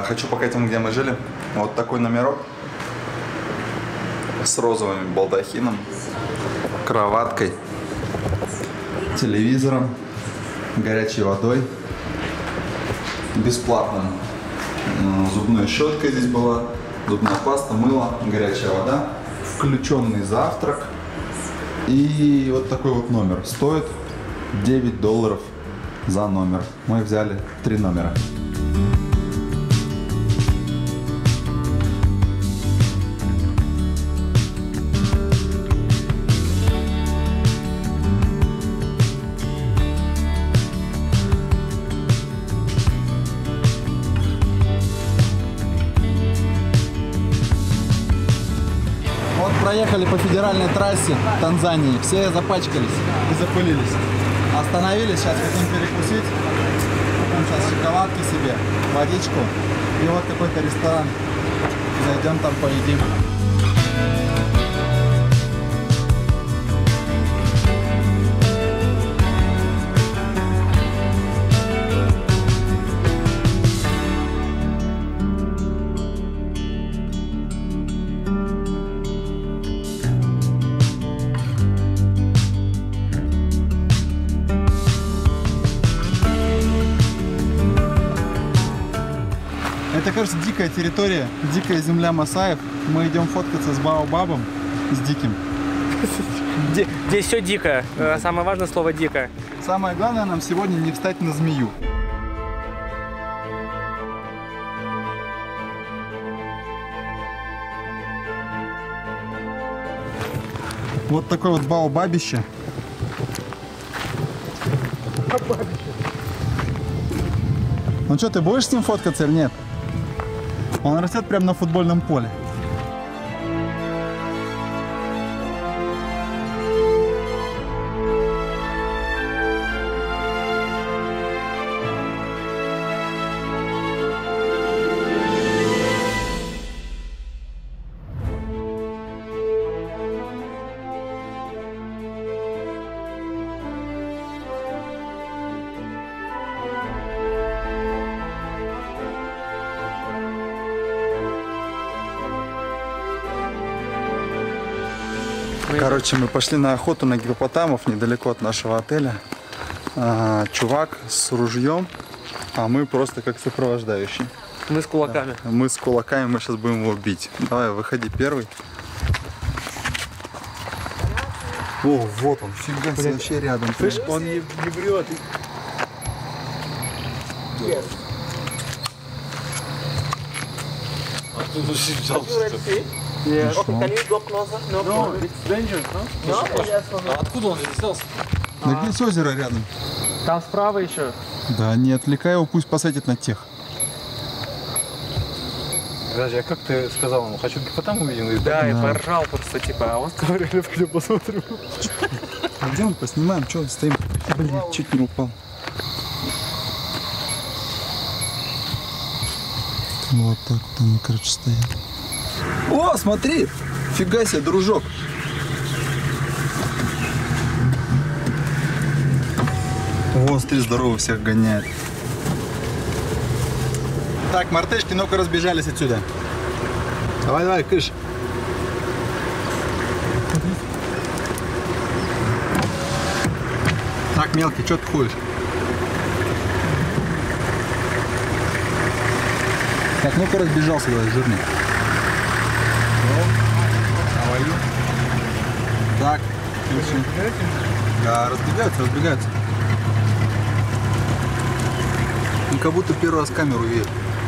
Хочу показать вам, где мы жили. Вот такой номерок с розовым балдахином, кроваткой, телевизором, горячей водой, бесплатным. Зубной щеткой здесь была, зубная паста, мыло, горячая вода, включенный завтрак. И вот такой вот номер. Стоит $9 за номер. Мы взяли 3 номера. Проехали по федеральной трассе Танзании, все запачкались и запылились. Остановились, сейчас хотим перекусить, купим сейчас шоколадки себе, водичку и вот какой-то ресторан. Зайдем там поедим. Это, кажется, дикая территория, дикая земля масаев. Мы идем фоткаться с баобабом, с диким. Здесь все дико. Самое важное слово дико. Самое главное нам сегодня не встать на змею. Вот такое вот баобабище. Ну что, ты будешь с ним фоткаться или нет? Он растет прямо на футбольном поле. Короче, мы пошли на охоту на гиппопотамов недалеко от нашего отеля. Чувак с ружьем, а мы просто как сопровождающие. Мы с кулаками. Да. Мы с кулаками, мы сейчас будем его бить. Давай, выходи первый. О, вот он, фига себе, вообще рядом. Слышь, он не врет. Откуда взял что-то? Yes. Okay, can you go closer? No, it's dangerous, no? No? А откуда он здесь взялся? Да здесь озеро рядом. Там справа еще. Да, не отвлекай его, пусть посадит на тех. Подожди, а как ты сказал ему? Хочу гиппотам увидим? Да, я поржал просто, типа, а он сказал, реально пойду посмотрю. Пойдем, поснимаем, что стоим. Блин, чуть не упал. Вот так вот они, короче, стоят. О, смотри! Фига себе, дружок! О, смотри, здорово, всех гоняет. Так, мартышки, ну-ка разбежались отсюда. Давай, давай, кыш. Так, мелкий, что ты ходишь? Так, ну-ка разбежался, давай, жирный. Так, да, разбегаются. Ну, как будто первый раз камеру видят.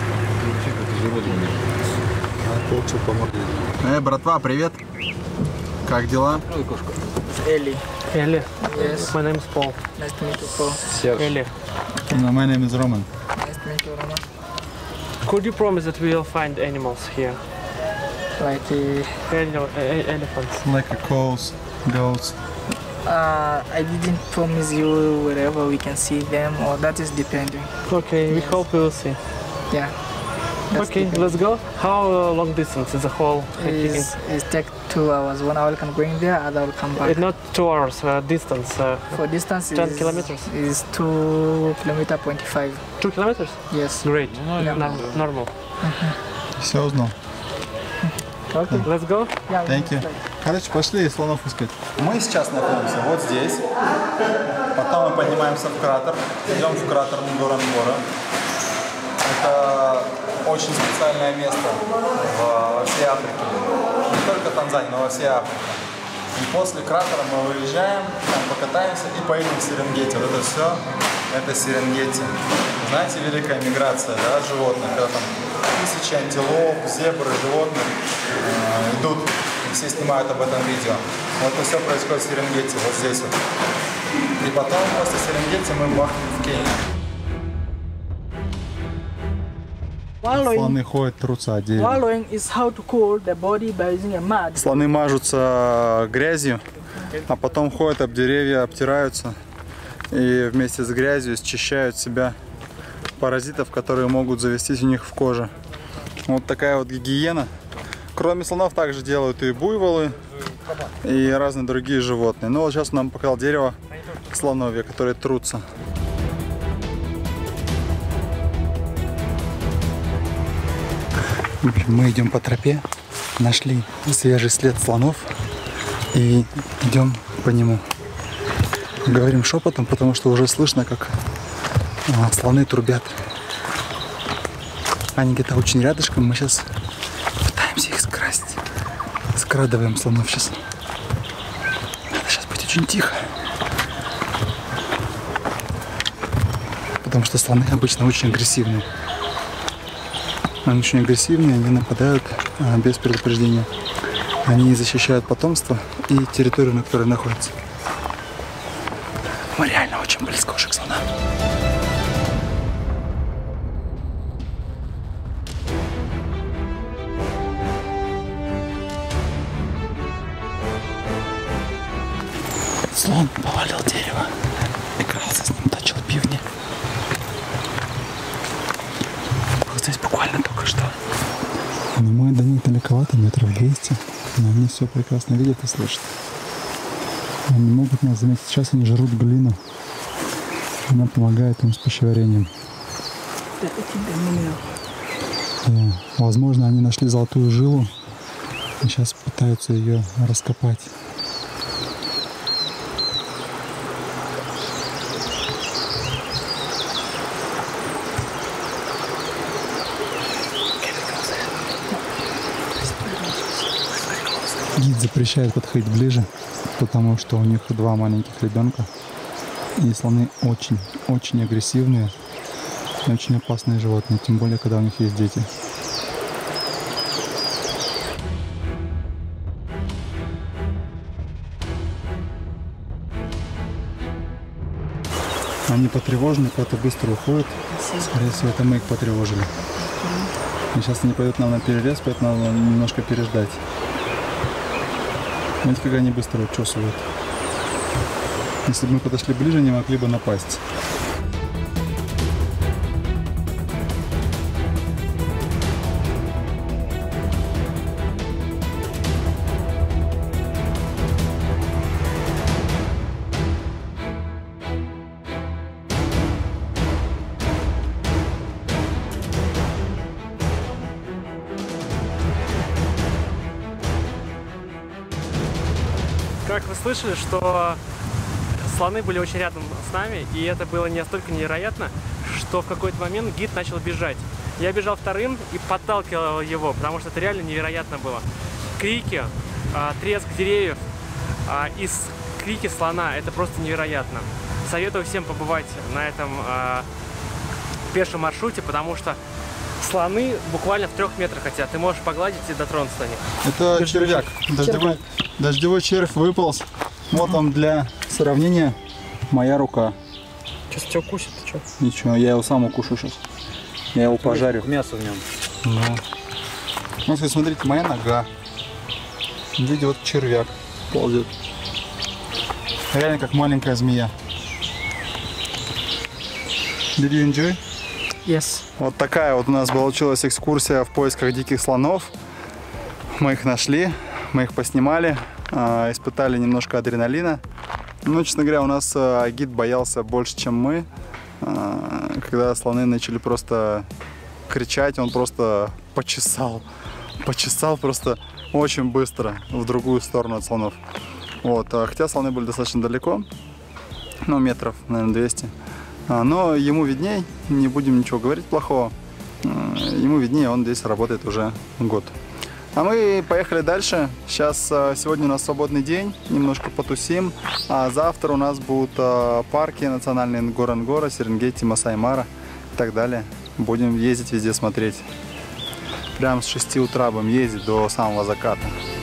Получил по морде. Братва, привет. Как дела? Ellie. Ellie. Yes. My name is Paul. Nice to meet you, Paul. Ellie. No, my name is Roman. Nice to meet you, Roman. Could you promise that we will find animals here? Like, Elephants. Like a cows, goats. I didn't promise you wherever we can see them, or that is depending. Okay, we hope we will see. Yeah. Okay, let's go. How long distance is the whole hiking? It take 2 hours. 1 hour can going there, other will come back. It's not 2 hours distance. For distance 10 is, kilometers. is 2.5 km. 2 kilometers? Yes. Great. Yeah. Normal. Все узнал. Okay. Let's go. Yeah. Thank you. Короче, пошли слонов искать. Мы сейчас находимся вот здесь. Потом мы поднимаемся в кратер. Идем в кратер Нгорангора. Это очень специальное место во всей Африке. Не только Танзании, но во всей Африке. И после кратера мы выезжаем, там покатаемся и поедем в Серенгети. Вот это все, это Серенгети. Знаете, великая миграция, да, животных, когда там тысячи антилоп, зебры, животных идут, и все снимают об этом видео. Вот это все происходит в Серенгети, вот здесь вот. И потом после Серенгети мы бахнем в Кению. Слоны ходят, трутся о дерево. Wallowing is how to cool the body by using a mud. Слоны мажутся грязью, а потом ходят об деревья, обтираются и вместе с грязью счищают себя паразитов, которые могут завестись у них в коже. Вот такая вот гигиена. Кроме слонов также делают и буйволы, и разные другие животные. Ну вот сейчас нам показал дерево слоновья, которые трутся. Мы идем по тропе, нашли свежий след слонов и идем по нему. Говорим шепотом, потому что уже слышно, как слоны трубят. Они где-то очень рядышком, мы сейчас пытаемся их скрасть. Скрадываем слонов сейчас. Надо сейчас быть очень тихо. Потому что слоны обычно очень агрессивные. Они очень агрессивные, они нападают без предупреждения. Они защищают потомство и территорию, на которой находятся. Мы реально очень близко уже к слонам. Слон повалил дерево, игрался с ним, точил бивни. Вот здесь буквально только что. Но мы до них далековато, метров 200, но они все прекрасно видят и слышат. Они могут нас заметить. Сейчас они жрут глину. Она помогает им с пищеварением. И, возможно, они нашли золотую жилу и сейчас пытаются ее раскопать. Гид запрещает подходить ближе, потому что у них 2 маленьких ребенка. И слоны очень агрессивные и очень опасные животные, тем более, когда у них есть дети. Они потревожены, куда-то быстро уходят. Скорее всего, это мы их потревожили. И сейчас они пойдут нам на перерез, поэтому надо немножко переждать. Видите, как они быстро учесывают. Если бы мы подошли ближе, они могли бы напасть. Как вы слышали, что слоны были очень рядом с нами, и это было настолько невероятно, что в какой-то момент гид начал бежать. Я бежал вторым и подталкивал его, потому что это реально невероятно было. Крики, треск деревьев и крики слона — это просто невероятно. Советую всем побывать на этом пешем маршруте, потому что слоны буквально в 3 метрах хотят. Ты можешь погладить и дотронуться до них. Это червяк. Дождевой червь выполз. Вот он для сравнения моя рука. Сейчас тебя укусит, ты что? Ничего, я его сам укушу сейчас. Я его пожарю. Мясо в нем. Да. Вот, смотрите, моя нога. Видите, вот червяк ползет. Реально как маленькая змея. Did you enjoy? Yes. Вот такая вот у нас получилась экскурсия в поисках диких слонов. Мы их нашли, мы их поснимали, испытали немножко адреналина. Ну, честно говоря, у нас гид боялся больше, чем мы. Когда слоны начали просто кричать, он просто почесал просто очень быстро в другую сторону от слонов. Вот. Хотя слоны были достаточно далеко, ну, метров, наверное, 200. Но ему видней, не будем ничего говорить плохого. Ему виднее, он здесь работает уже год. А мы поехали дальше. Сегодня у нас свободный день, немножко потусим. А завтра у нас будут парки национальные Нгоронгоро, Серенгети, Масай-Мара и так далее. Будем ездить везде смотреть. Прям с 6 утра будем ездить до самого заката.